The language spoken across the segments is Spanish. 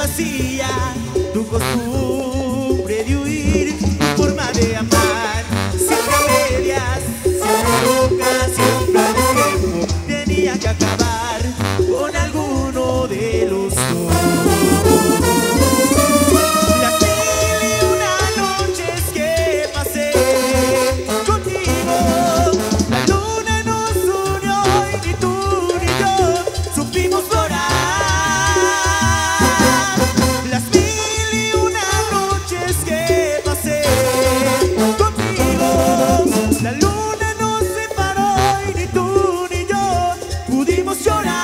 vacía, tu costumbre de huir, tu forma de amar, siempre a medias, siempre loca, siempre al tiempo, tenía que acabar con alguno de los dos. Las mil y una noches que pasé contigo, la luna nos unió y ni tú ni yo supimos llorar. Las mil y una noches que pasé contigo, la luna nos separó y ni tú ni yo pudimos llorar.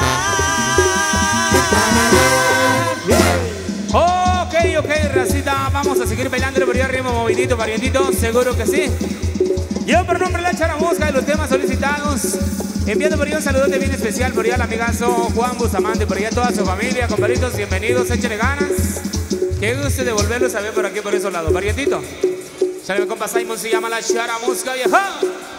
Ok, racita, vamos a seguir bailando por ahí arriba, movidito, parientito, seguro que sí. Yo por nombre La Charamusca de los temas solicitados, enviando por ahí un saludote bien especial por ahí al amigazo Juan Bustamante, por ahí a toda su familia, compadritos, bienvenidos, échenle ganas. Que guste de volverlos a ver por aquí, por esos lados, parientito. Sale mi compa Simon, se llama La Charamusca, vieja.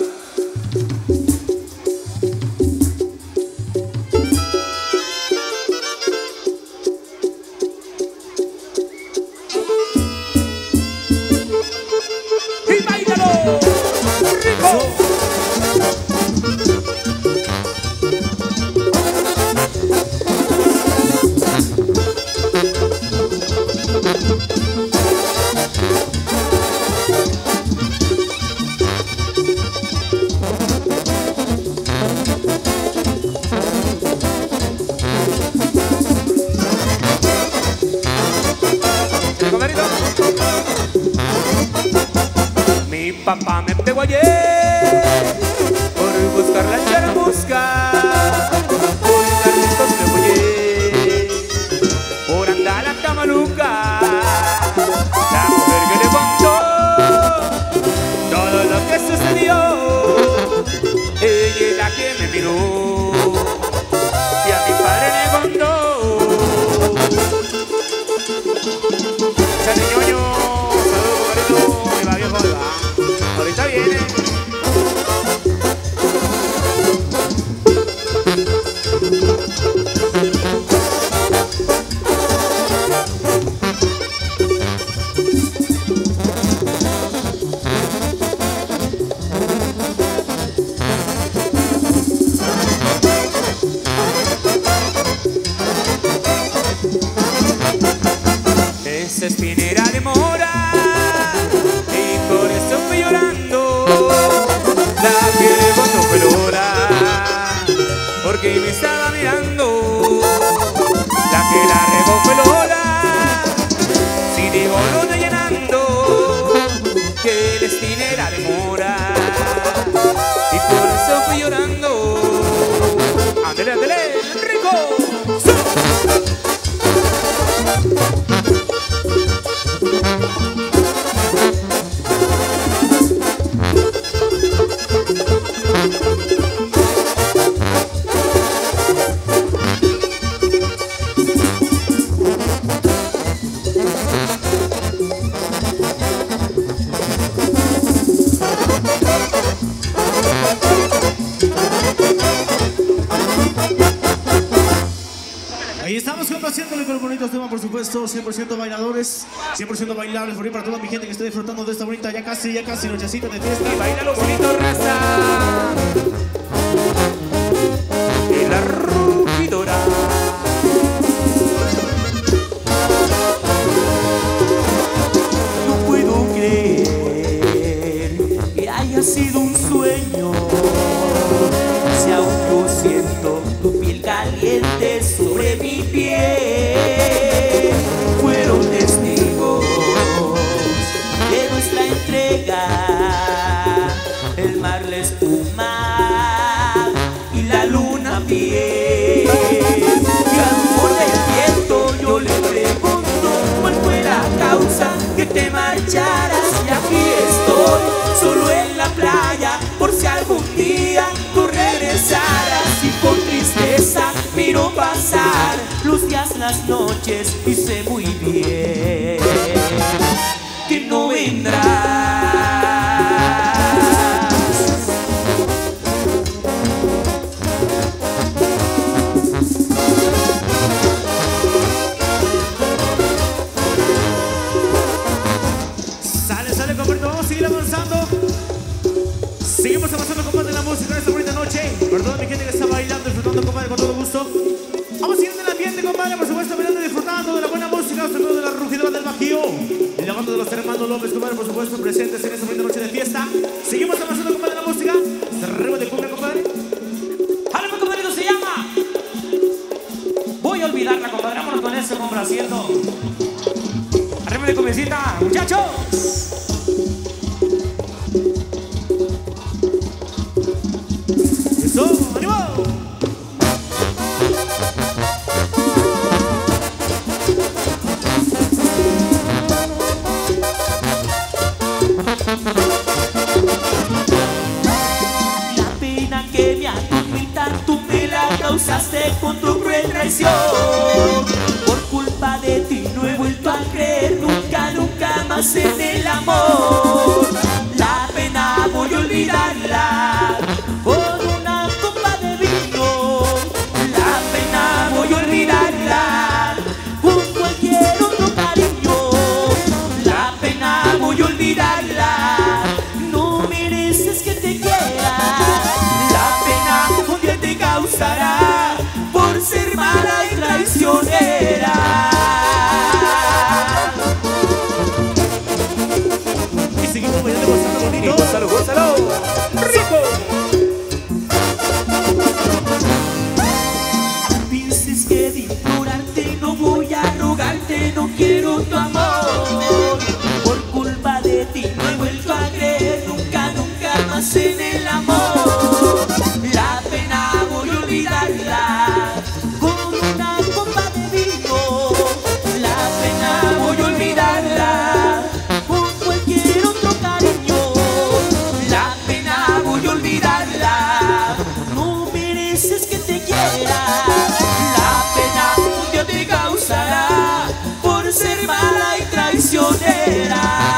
¡Y báilalo! ¡Rico! Mi papá me pegó ayer por buscar la charamusca, por Carlitos me voy por andar a Tamaluca. La mujer que le contó todo lo que sucedió, ella es la que me miró y a mi padre le contó. Sale ñoño, saludos, compadrito, me va viejo, me va. Ahorita viene. Esa espinera de mora y por eso fui llorando. La que le contó fue Lola, porque me estaba mirando. La que la regó fue Lola, si digo lo estoy llenando, que la espinera de mora y por eso fui llorando. Ándale, ándale, rico. Ahí estamos complaciéndole con los bonitos temas, por supuesto, 100% bailadores, 100% bailables, por ahí para toda mi gente que esté disfrutando de esta bonita ya casi nochecita de fiesta. Y baila lo bonito, raza. Y la rugidora. No puedo creer que haya sido un sueño, si aún yo siento tu piel caliente sobre mi piel. Fueron testigos de nuestra entrega, el mar, la espuma y la luna fiel. Y al rumor del viento yo le pregunto cuál fue la causa que te marcharas, y aquí estoy solo en la playa por si algún día tú regresaras. Y con tristeza miro pasar los días, las noches, y sé muy bien que no vendrás. López, compadre, por supuesto, presentes en esta bonita noche de fiesta. Seguimos avanzando, compadre, la música. Arriba de cumbia, compadre. ¡Jálame, compadrito! Se llama Voy a olvidarla, compadre. Vámonos con eso, complaciendo. Arriba de cumbiecita, muchachos. ¡Eso! ¡Ánimo! La pena que me atormenta tú me la causaste con tu cruel traición. Por culpa de ti no he vuelto a creer nunca, nunca más en el amor. La pena voy a olvidarla con una copa de vino. La pena voy a olvidarla con cualquier otro cariño. La pena voy a olvidarla, no mereces que te quiera. La pena un día te causará por ser mala y traicionera. Y seguimos bailando, gozando bonito. Gózalo, gózalo. ¡Rico! Pienses que de implorarte no voy a rogarte, no quiero tu amor. Por culpa de ti no he vuelto a creer nunca, nunca más en el amor. La pena voy a olvidarla con una copa de vino. La pena voy a olvidarla con cualquier otro cariño. La pena voy a olvidarla, no mereces que te quiera. La pena un día te causará por ser mala y traicionera.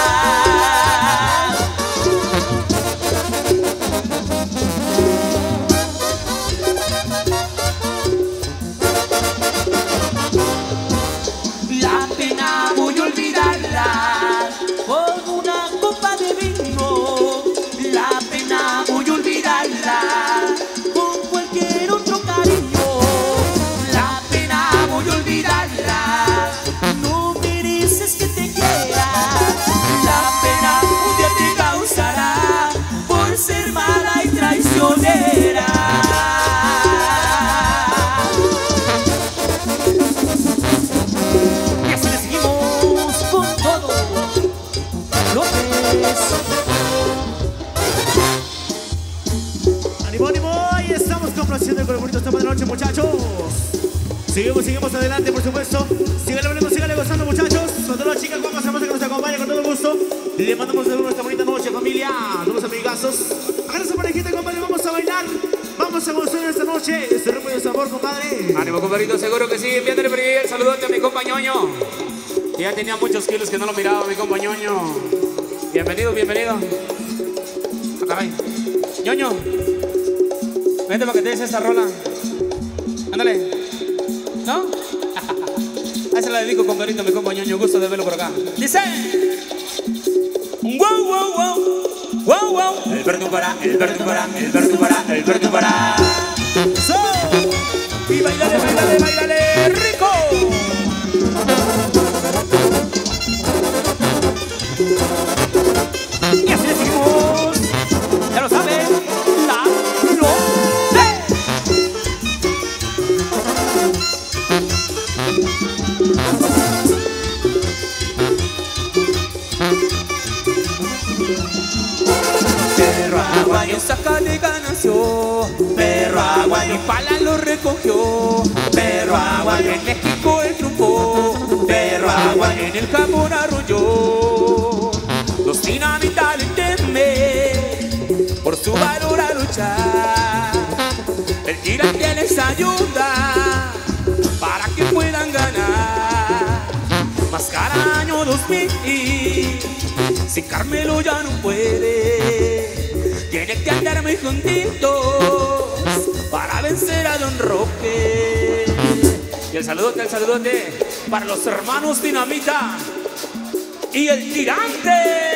La pena voy a olvidarla con una copa de vino. La pena voy a olvidarla con cualquier otro cariño. La pena voy a olvidarla, no mereces que te quiera. La pena un día te causará por ser mala y traicionera. Y así le seguimos con todo. López. ¡Ánimo, ánimo! Ahí estamos complaciendo con el bonito tema de noche, muchachos. Seguimos adelante, por supuesto. Síganle bailando, síganle gozando, muchachos. Con todas las chicas, vamos a que nos acompaña con todo gusto. Le mandamos de nuevo esta bonita noche, familia. A todos los amigazos. Agarra esa parejita, compadre, vamos a bailar. Vamos a gozar esta noche. Este ritmo de sabor, compadre. Ánimo, compadrito, seguro que sí. Envíandole por ahí el saludote a mi compa Ñoño. Que ya tenía muchos kilos que no lo miraba, mi compa Ñoño. Bienvenido, bienvenido. Ah, caray. Ñoño, vente para que te des esta rola. Ándale. ¿No? Ahí se la dedico con cariño a mi compa Ñoño. Gusto de verlo por acá. Dice: wow, wow, wow. Wow, wow. El perturbará, el perturbará, el perturbará, el perturbará. ¡So! Y bailale, bailale, bailale, rico. Y así le seguimos. Ya lo saben. La López. Perro aguayo Zacatecas nació, perro aguayo Impala lo recogió, perro aguayo en México él triunfó, perro aguayo en el Japón arrolló. Los Dinamita le temen por su valor a luchar. El tirante les ayuda para que puedan ganar. Máscara año 2000, sin Carmelo ya no puede. Tiene que andar muy juntitos para vencer a Don Roque. Y el saludote para los hermanos Dinamita y el tirante.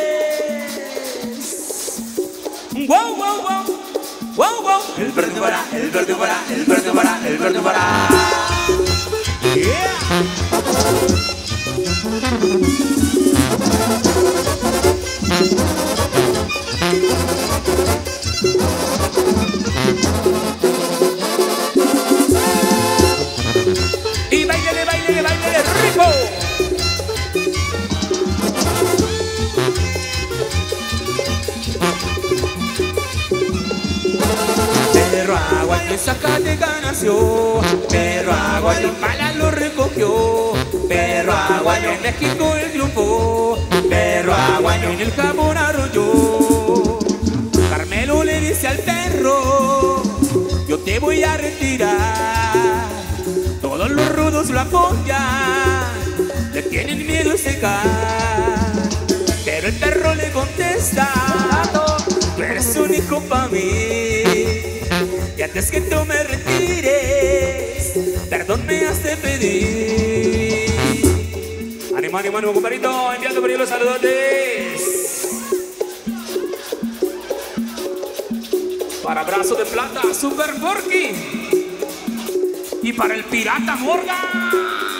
Wow, wow, wow. Wow, wow. El perturbará, el perturbará, el perturbará, el perturbará. Yeah. Y bailele, bailele, bailele rico. Perro agua que Zacatecas nació, perro agua que Impala lo recogió, perro agua en México él triunfó, perro agua en el Japón arrolló. Carmelo le dice al perro, yo te voy a retirar. Todos los rudos lo apoyan, le tienen miedo a secar. Pero el perro le contesta, tú eres un hijo para mí. Y antes que tú me retires, perdón me has de pedir. Ánimo, ánimo, ánimo, compadrito, enviando por ahí los saludotes. Para Brazo de Plata, Super Porky. Y para el Pirata Morgan.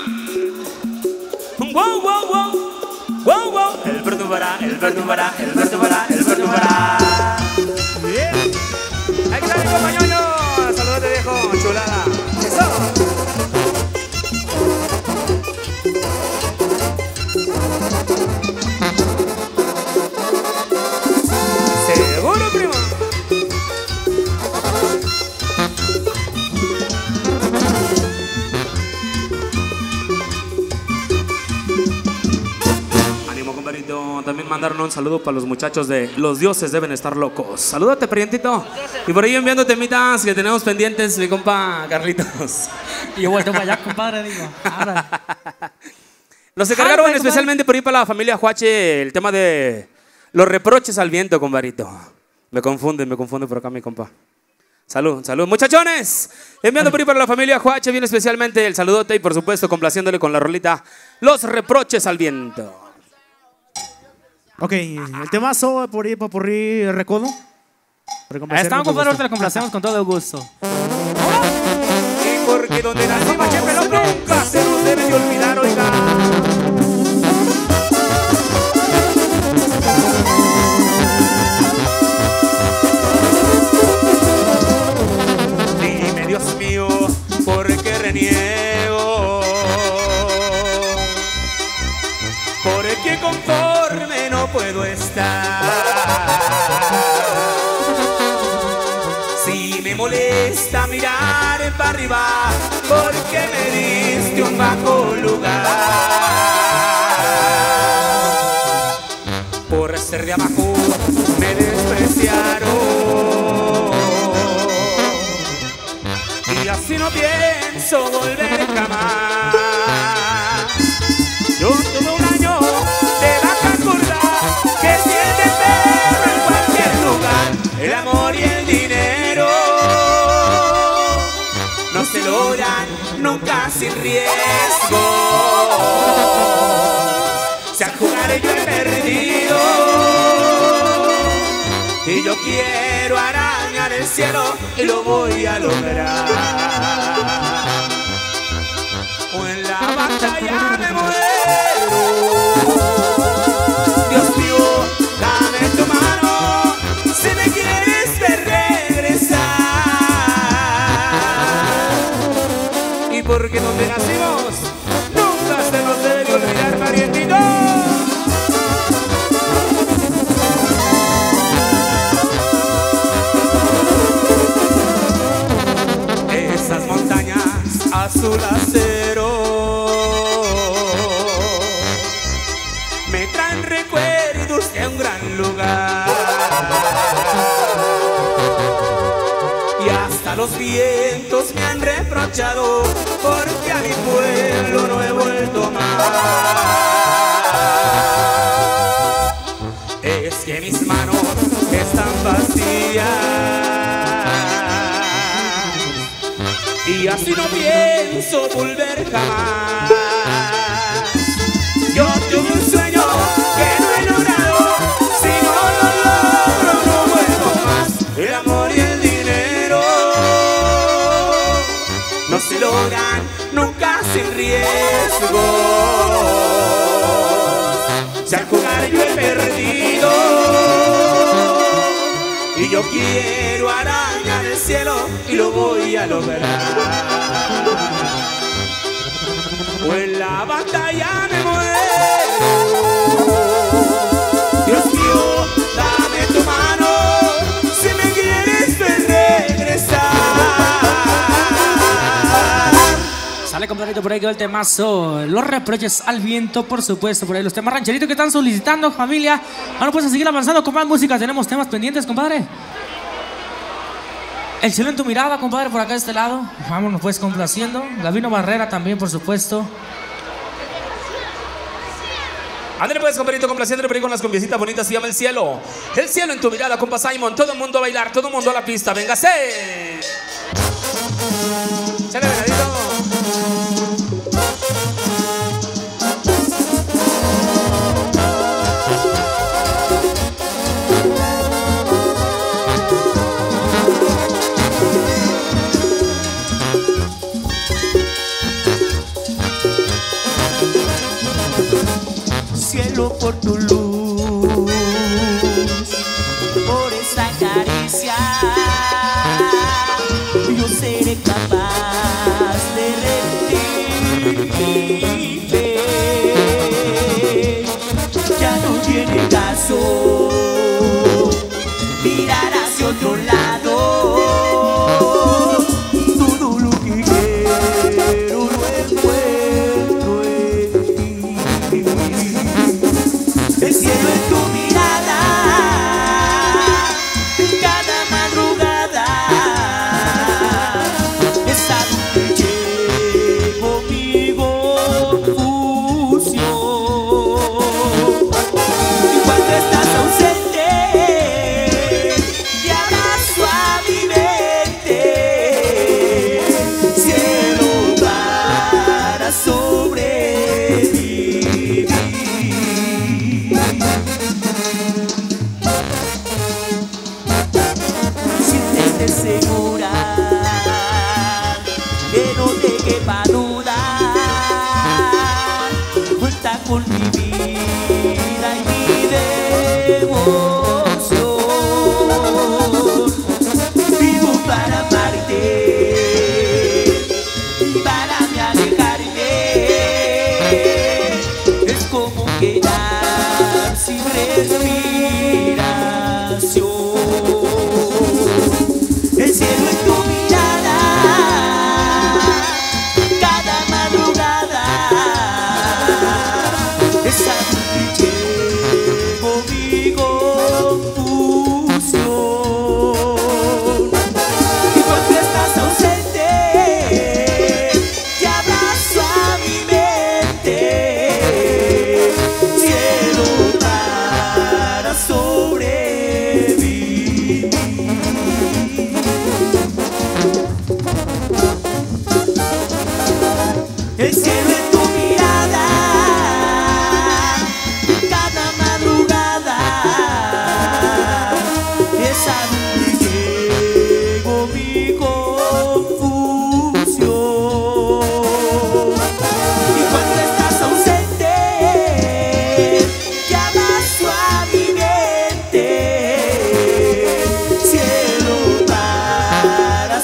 Wow, wow, wow. Wow, wow. El Verdubará, el Verdubará, el Verdubará, el Verdubará. Bien. Ahí está mi compañero. Saludate, viejo, chulada. Eso. Seguro, primo. También mandaron un saludo para los muchachos de Los Dioses Deben Estar Locos. Salúdate, parientito. Y por ahí enviando temitas que tenemos pendientes, mi compa Carlitos. Y yo vuelto para allá, compadre, digo. Ahora. Nos encargaron especialmente por ahí para la familia Juache el tema de los reproches al viento, compadrito. Me confunde por acá mi compa. Salud, salud. Muchachones, enviando por ahí para la familia Juache bien especialmente el saludote y por supuesto complaciéndole con la rolita Los Reproches al Viento. Ok, el temazo por ahí recodo. Estamos, compadre, ahorita lo complacemos con todo gusto. Y porque donde nacimos siempre nunca se nos debe de olvidar, oiga. Dime, Dios mío, ¿por qué reniego? ¿Por qué conforme no puedo estar? Si me molesta mirar para arriba, porque me diste un bajo lugar. Por ser de abajo me despreciaron y así no pienso volver jamás. Yo tuve un año de vaca curda que siente el perro en cualquier lugar. El amor y el dinero no se logran nunca sin riesgo. Si al jugar yo he perdido y yo quiero arañar el cielo y lo voy a lograr. O en la batalla me muero. Dios mío, dame tu mano si me quieres ver regresar. Y porque donde nacimos nunca se nos debe olvidar, parientito. Esas montañas azul acero me traen recuerdos de un gran lugar. Y hasta los vientos me han reprochado porque a mi pueblo no he vuelto más. Es que mis manos están vacías y así no pienso volver jamás. Yo tuve un sueño que no he logrado, si no lo logro no vuelvo más. El amor y el dinero no se logran nunca sin riesgo. si al jugar yo he perdido y yo quiero arañar el cielo y lo voy a lograr, o en la batalla me muero. Dios mío, dame tu mano si me quieres ver regresar. Sale, compadrito, por ahí quedó el temazo. Los reproches al viento, por supuesto. Por ahí los temas rancheritos que están solicitando, familia. Ahora pues a seguir avanzando con más música. Tenemos temas pendientes, compadre. El cielo en tu mirada, compadre, por acá de este lado. Vámonos pues complaciendo. Gabino Barrera también, por supuesto. Ándale pues, compadrito, complaciéndole por ahí con las cumbiecitas bonitas. Se llama El cielo. El cielo en tu mirada, compa Simon. Todo el mundo a bailar, todo el mundo a la pista. ¡Véngase! ¡Chale, venadito! Cielo, por tu luz, por esta caricia, yo seré capaz de rendir mi fe. Ya no tiene caso mirar hacia otro lado. Todo lo que quiero lo encuentro en ti. El cielo en tu mirada, cada madrugada, esa noche conmigo fusión. Y cuando estás ausente, te abrazo a mi mente. Cielo para sobrevivir. Siéntete segura, que no te quepa duda. Cuenta con mi vida y mi devoción. Vivo para amarte, para me alejarme. Es como quedar sin respiración. El cielo en tu mirada, cada madrugada, esa noche conmigo fusión. Y cuando estás ausente, te abrazo a mi mente. Cielo para sobrevivir. El cielo en tu mirada, cada madrugada, esa noche llegó mi confusión. Y cuando estás ausente, te abrazo a mi mente. Cielo para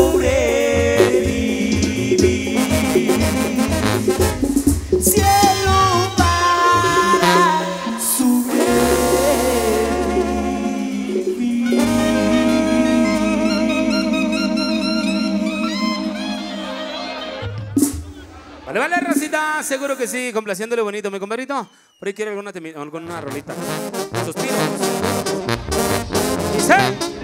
sobrevivir. Cielo para sobrevivir. Vale, vale, racita, seguro que sí, complaciéndole bonito, mi compadrito. Por ahí quiere alguna rolita. Suspiros. Dice.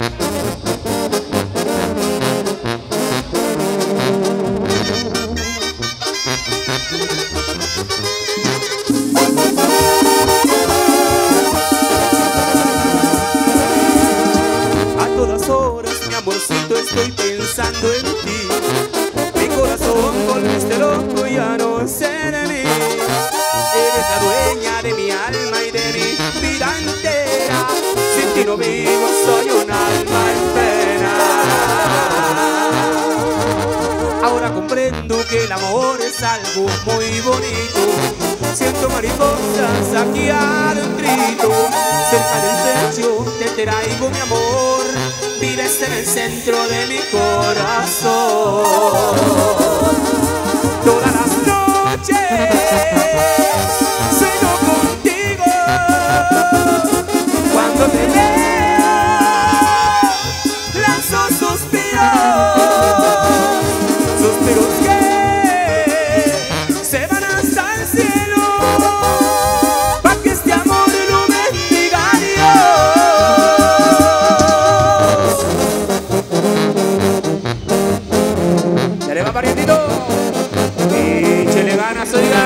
A todas horas, mi amorcito, estoy pensando en ti. Mi corazón volviste loco, ya no sé de mí. Eres la dueña de mi alma y de mi vida entera. Sin ti no vivo, soy un alma en pena. Ahora comprendo que el amor es algo muy bonito. Siento mariposas aquí adentrito, cerca del techo te traigo mi amor. Vives en el centro de mi corazón. Todas las noches sueño contigo. Cuando te veo lanzo suspiros, suspiros que se van hasta el cielo, pa' que este amor lo bendiga Dios. Ya le va parientito, échele ganas, oiga.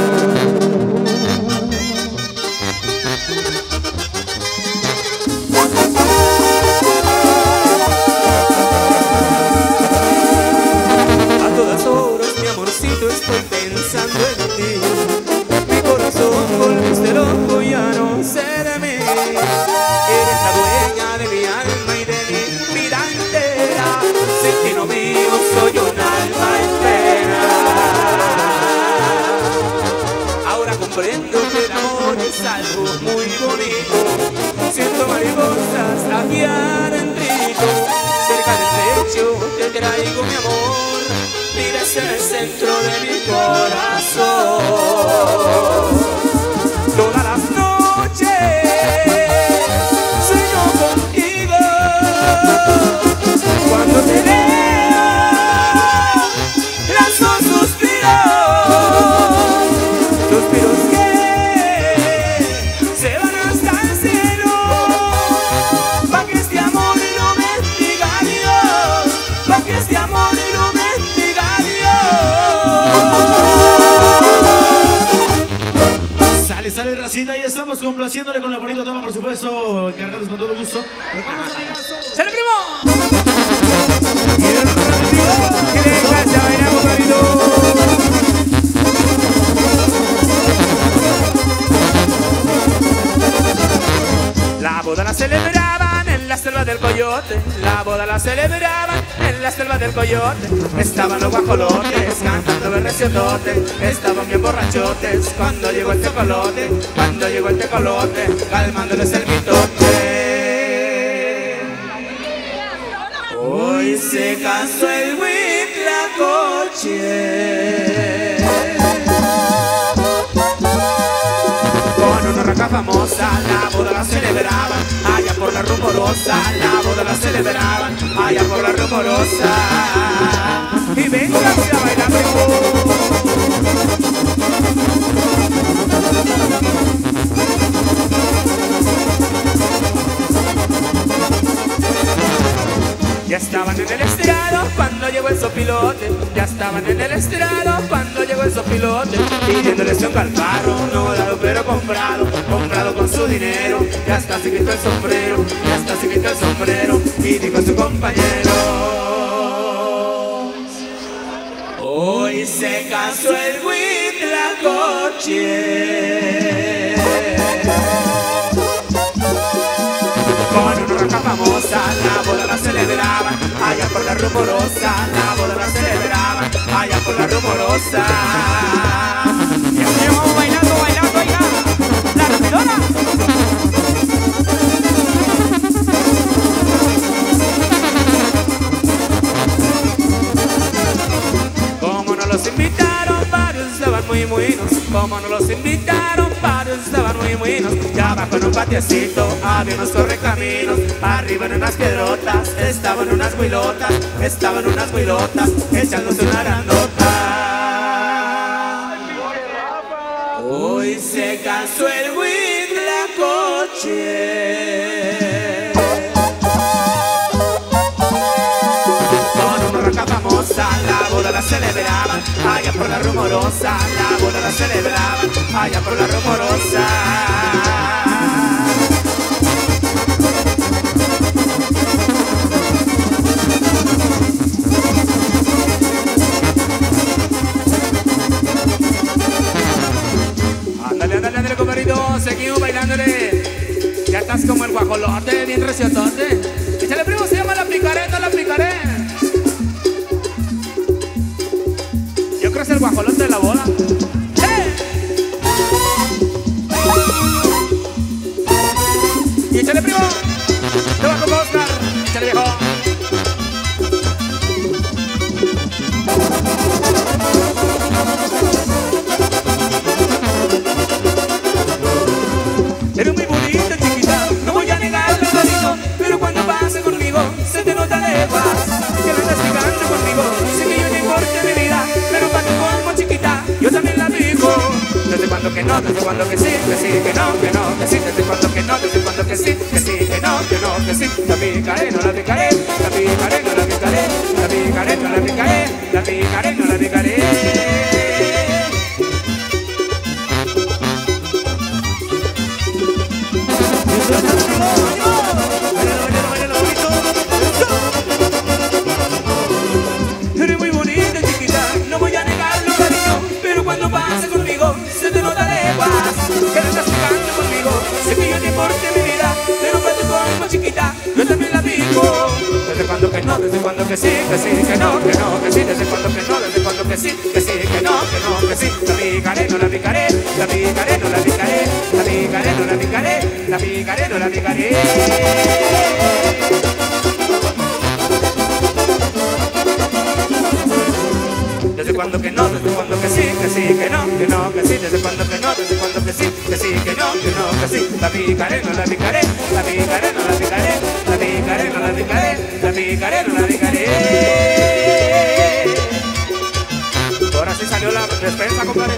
Estoy pensando en ti. Mi corazón volviste loco, ya no sé de mí. Eres la dueña de mi alma y de mi vida entera. Sin ti no vivo, soy un alma en pena. Ahora comprendo que el amor es algo muy bonito. Siento mariposas aquí adentrito, cerca del pecho te traigo mi amor. Vives en el centro de mi corazón. Todas las noches sueño contigo. Cuando te veo lanzo suspiros, suspiros que se van hasta el cielo, pa' que este amor lo bendiga Dios, pa' que este amor lo bendiga Dios. Sale racita y estamos complaciéndole con la bonita toma, por supuesto, cargados con todo gusto. ¡Sale, primo! ¿Qué le pasa? Bailamos, marido. La boda la celebraban en la selva del Coyote. La boda la celebraban en la selva del Coyote. Estaban los guajolotes cantando el reciotote. Estaban bien borrachotes cuando llegó el tecolote. Cuando llegó el tecolote, calmándoles el mitote. Hoy se casó el Huitlacoche con una raca famosa. La boda la celebraban allá por la rumorosa. La boda la celebraban allá por la rumorosa. Y venga a bailar mejor. Ya estaban en el estrado cuando llegó el sopilote. Ya estaban en el estrado cuando llegó el sopilote, pidiéndoles un calparro, no dado pero comprado, comprado con su dinero. Ya hasta se quitó el sombrero, ya hasta se quitó el sombrero y dijo a su compañero: hoy se casó el Huitlacoche con una raca famosa. La boda la celebraban allá por la rumorosa. La boda la celebraban allá por la rumorosa. Y así vamos bailando, bailando, oiga, la rapidora. Como no los invitaron, varios estaban muy buenos. Como no los invitaron, varios estaban muy buenos. Ya abajo en un patiecito había unos correcaminos. Arriba en unas piedrotas estaban unas huilotas. Estaban unas huilotas echándose una grandota. Hoy se casó el Huitlacoche con una raca famosa. La boda la celebraban allá por la rumorosa. La boda la celebraban allá por la rumorosa. Ándale, ándale, ándale, compadrito, seguimos bailándole. Ya estás como el guajolote, bien reciotote. Échale, primo, se llama la picaré, no la picaré. Yo creo que es el guajolote de la boda. ¡Eh! cuando que no, desde cuando que sí, que no, que sí, desde cuando que no, desde cuando que sí, que no, que sí. La picaré, no la picaré, la picaré, no la picaré, la picaré, no la picaré, la picaré, no la picaré. Eres muy bonita, chiquita, no voy a negarlo, cariño, pero cuando pases conmigo se te nota leguas. Que estás jugando conmigo, sé que yo te importe mi vida, pero cuando te pongo chiquita, yo también la pico. Desde cuando que no, desde cuando que sí, que no, que sí, desde cuando que no, desde cuando que sí, que no, que sí. La picaré, no la picaré, la picaré, no la picaré, la picaré, no la picaré, la picaré, no la picaré. Desde cuando que no, desde cuando que sí, que no, que sí, desde cuando que no, desde cuando que sí, que no, que sí. La picaré, no la picaré, la picaré, no la picaré, la picaré, no la picaré, la picaré, no la picaré. Ahora sí salió la despensa, compadre.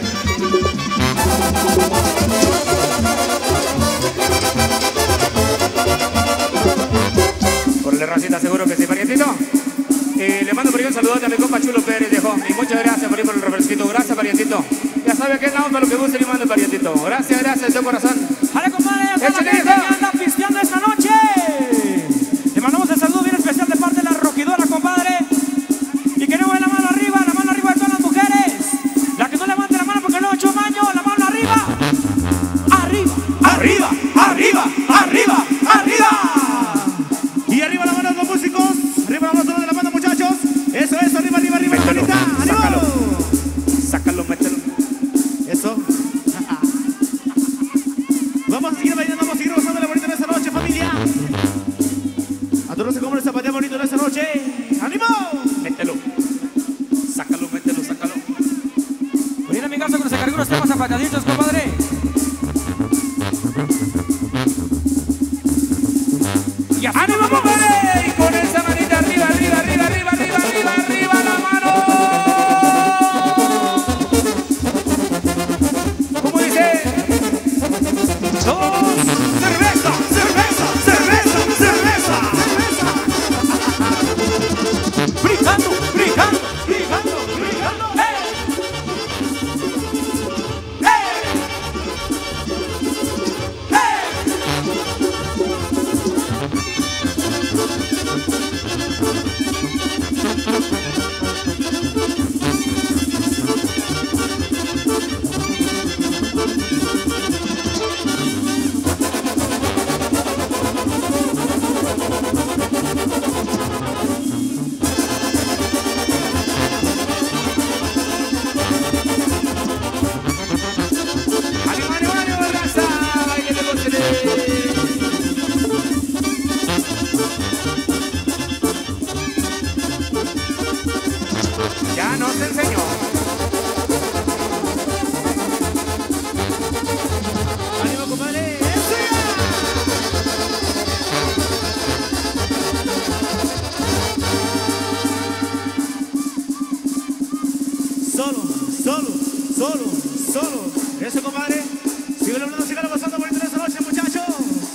Por la racita seguro que sí, parientito. Le mando por ahí un saludote a mi compa Chulo Pérez, viejo. Y muchas gracias por ir por el refresquito. Gracias, parientito. Ya sabe que es la onda lo que guste y mando, parientito. Gracias, gracias de todo corazón. ¡Vale, compadre! ¡A toda la gente que anda pisteando esta noche! Le mandamos el saludo bien especial de parte de la Rojidora, compadre. Y que no vea la mano arriba de todas las mujeres. La que no levante la mano porque no ha hecho baño, la mano arriba. ¡Arriba! ¡Arriba! ¡Arriba! ¡Arriba! ¡Arriba! Y arriba la mano de los músicos. Arriba la mano de la banda, muchachos. Eso, arriba, arriba, arriba, hermanita. ¡Ánimo! Sácalo, mételo. Eso. Vamos a seguir bailando, vamos a seguir gozando la bonita en esta noche, familia. A todos los que comen el zapateo bonito en esta noche. ¡Ánimo! Mételo. Sácalo, mételo, sácalo. Viene a mi casa con se cargó unos temas zapataditos, compadre. Y ¡ánimo, compadre! Y con esa manita arriba, arriba, arriba, arriba, arriba, arriba, arriba la mano. ¿Cómo dice? ¡Dos! ¡Cerveza! ¡Cerveza! ¡Cerveza! ¡Cerveza! ¡Cerveza! ¡Brincando! ¡Brincando! ¡Brigando! ¡Brigando! ¡Ánimo, ánimo, ánimo, raza! ¡Baile de Monterrey! Ya nos enseñó. ¡Ánimo, compadre! ¡Eso ya! Solo. Eso, compadre. Sigue hablando, sigan pasando bonito en esta noche, muchachos.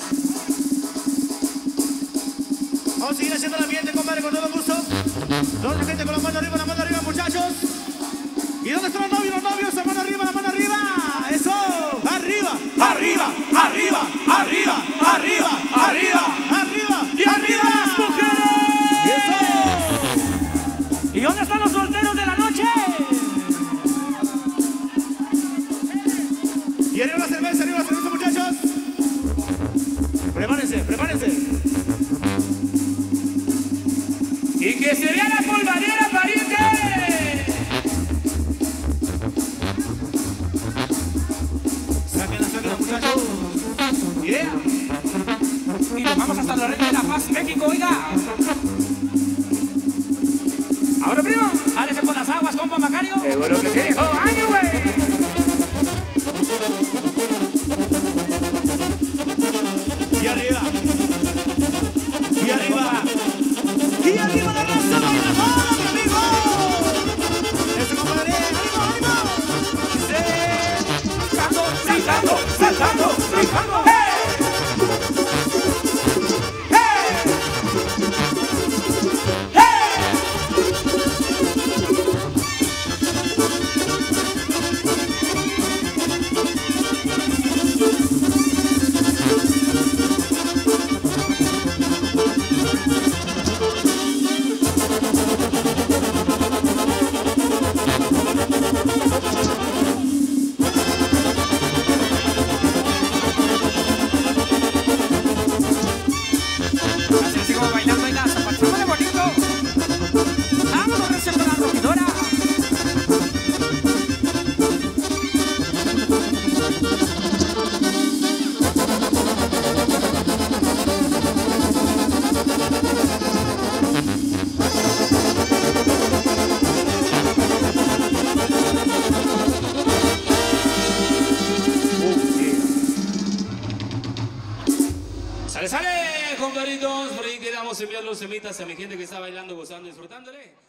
Vamos a seguir haciendo el ambiente, compadre, con todo gusto. Toda la gente con la mano arriba, muchachos. ¿Y dónde están los novios? La mano arriba. Eso. Arriba. Y arriba las mujeres. Eso. ¿Y dónde están los solteros de la noche? Y arriba la cerveza, muchachos. Prepárense. Y que se vea la polvadera, pariente. Sáquenla, muchachos. Yeah. Y nos vamos hasta la Reina de la Paz, México, oiga. Ahora, primo. Jálese por las aguas, compa Macario. Seguro que sí, dijo. ¡Año, güey! Y arriba la raza, la mejor, mi amigo. Eso, compadre. ¡Ánimo! Cuando Sale, compadritos, por ahí quedamos enviando los semitas a mi gente que está bailando, gozando, disfrutándole.